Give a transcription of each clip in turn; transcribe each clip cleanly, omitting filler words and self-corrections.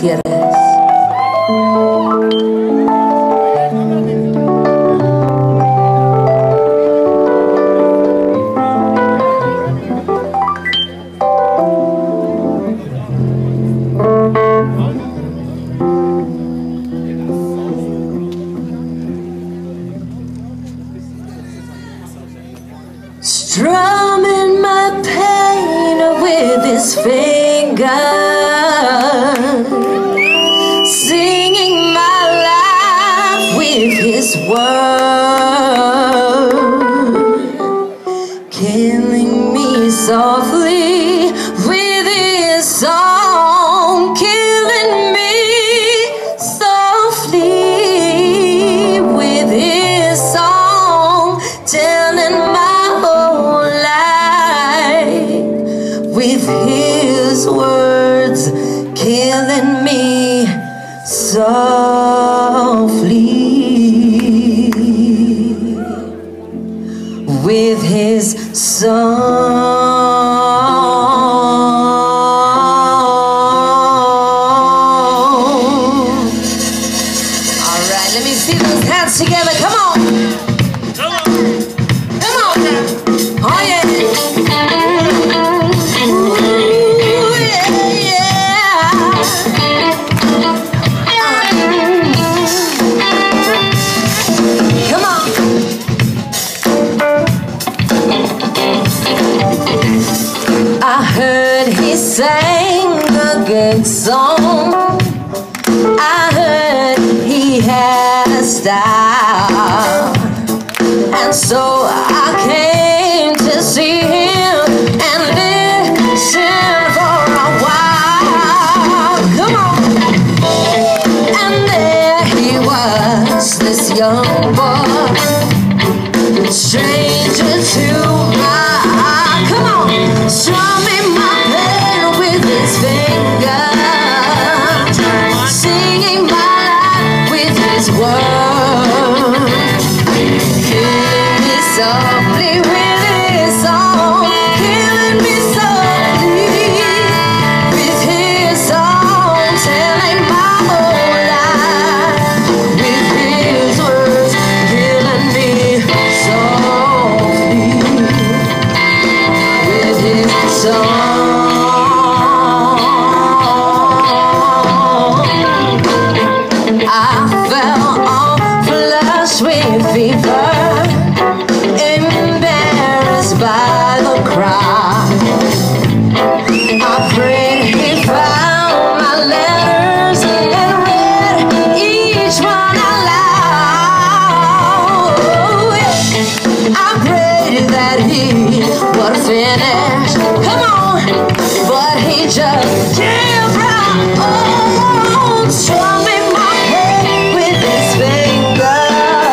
quieres. Strumming my pain with his fingers, singing my life with his word, killing me softly with his song, killing me softly with his song, telling my with his words, killing me softly with his song. All right, let me see those hands together. Come on. Come on. Come on. Oh yeah. I heard he sang a good song. I heard he had a style, and so I came to see him and listen for a while. Come on. And there he was, this young boy, stranger to my eye. Come on. Strumming my pain with his fingers, singing my life with his words, killing me softly with his song, killing me softly with his song, telling my whole life with his words, killing me softly with his song. I fell on flush with fever, embarrassed by the crowd. I prayed he found my letters and read each one out loud. I prayed that he would finish. Come on, but he just kept right on, strumming my pain with his finger,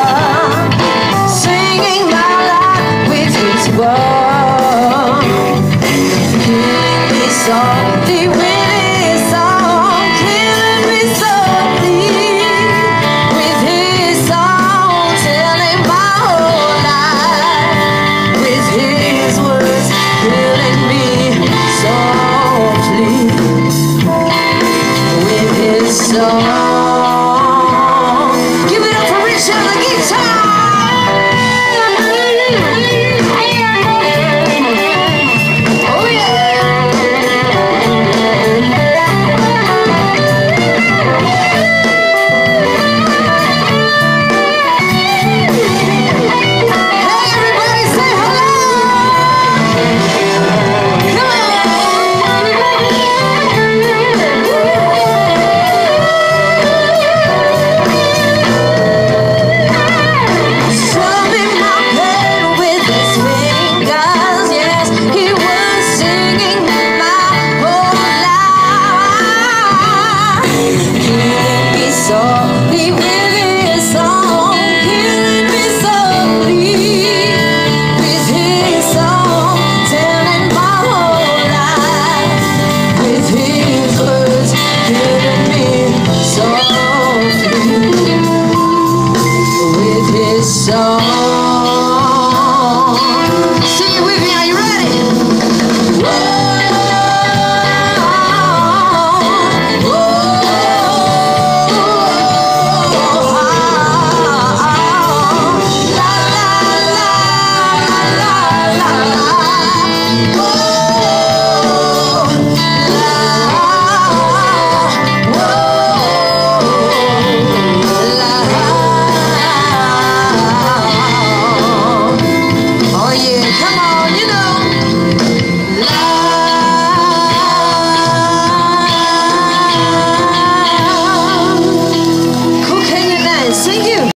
singing my life with his word, killing me softly with his song, killing me softly with his song, telling my whole life with his words, killing me softly with his song.